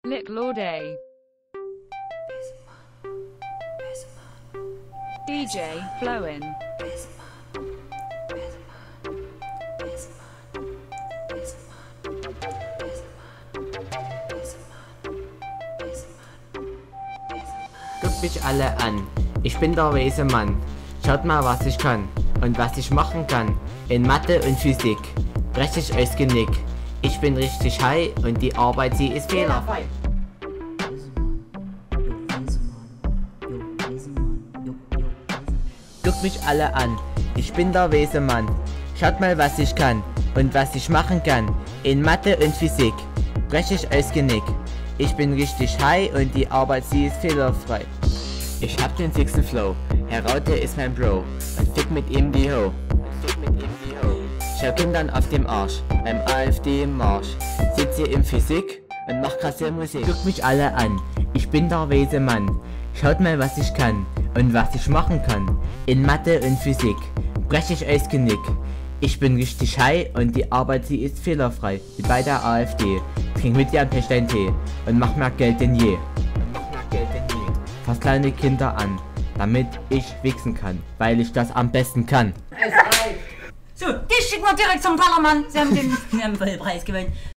Little All Day. DJ Flowin. Guckt mich alle an, ich bin der weise Mann. Schaut mal, was ich kann und was ich machen kann. In Mathe und Physik brech ich euch Genick. Ich bin richtig high und die Arbeit, sie ist fehlerfrei. Guckt mich alle an, ich bin der weise Mann. Schaut mal, was ich kann und was ich machen kann. In Mathe und Physik brech ich euch Genick. Ich bin richtig high und die Arbeit, sie ist fehlerfrei. Ich hab den sixten Flow, Herr Raute ist mein Bro und fick mit ihm die Ho. Schau Kindern auf dem Arsch, beim AfD im Marsch. Sitze im Physik und mach krasse Musik. Guckt mich alle an, ich bin der weise Mann. Schaut mal, was ich kann und was ich machen kann. In Mathe und Physik brech ich euch Genick. Ich bin richtig high und die Arbeit, sie ist fehlerfrei. Wie bei der AfD. Trink mit Jan Pech dein Tee und mach mehr Geld denn je. Fass kleine Kinder an, damit ich wichsen kann, weil ich das am besten kann. So, die schicken wir direkt zum Ballermann. Sie haben den Preis gewonnen.